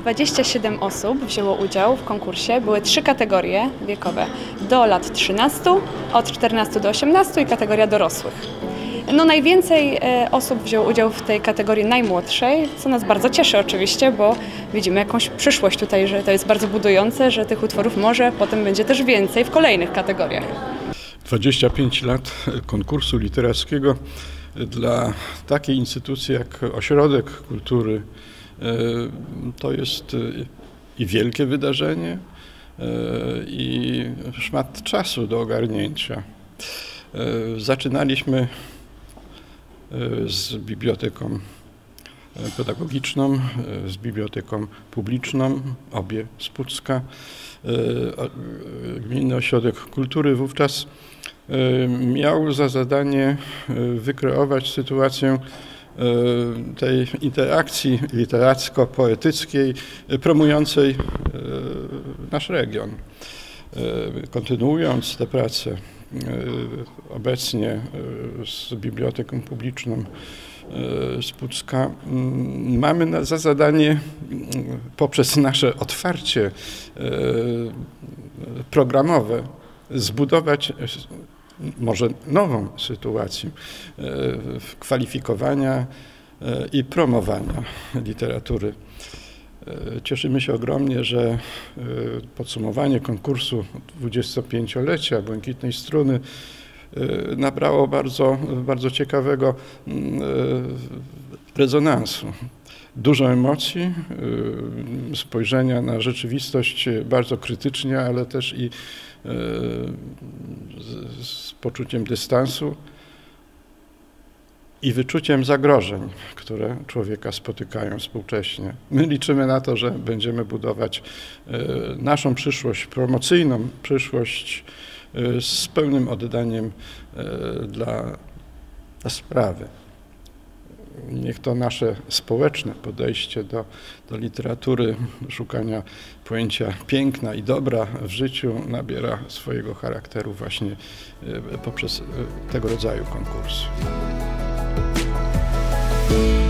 27 osób wzięło udział w konkursie. Były 3 kategorie wiekowe. Do lat 13, od 14 do 18 i kategoria dorosłych. No, najwięcej osób wzięło udział w tej kategorii najmłodszej, co nas bardzo cieszy oczywiście, bo widzimy jakąś przyszłość tutaj, że to jest bardzo budujące, że tych utworów może potem będzie też więcej w kolejnych kategoriach. 25 lat konkursu literackiego dla takiej instytucji jak Ośrodek Kultury to jest i wielkie wydarzenie, i szmat czasu do ogarnięcia. Zaczynaliśmy z biblioteką pedagogiczną, z biblioteką publiczną, obie z Pucka. Gminny Ośrodek Kultury wówczas miał za zadanie wykreować sytuację tej interakcji literacko-poetyckiej promującej nasz region. Kontynuując tę pracę obecnie z biblioteką publiczną z Pucka, mamy za zadanie poprzez nasze otwarcie programowe zbudować może nową sytuację kwalifikowania i promowania literatury. Cieszymy się ogromnie, że podsumowanie konkursu 25-lecia Błękitnej Struny nabrało bardzo ciekawego rezonansu. Dużo emocji, spojrzenia na rzeczywistość bardzo krytycznie, ale też i z poczuciem dystansu i wyczuciem zagrożeń, które człowieka spotykają współcześnie. My liczymy na to, że będziemy budować naszą przyszłość, promocyjną przyszłość z pełnym oddaniem dla sprawy. Niech to nasze społeczne podejście do literatury, szukania pojęcia piękna i dobra w życiu nabiera swojego charakteru właśnie poprzez tego rodzaju konkursy.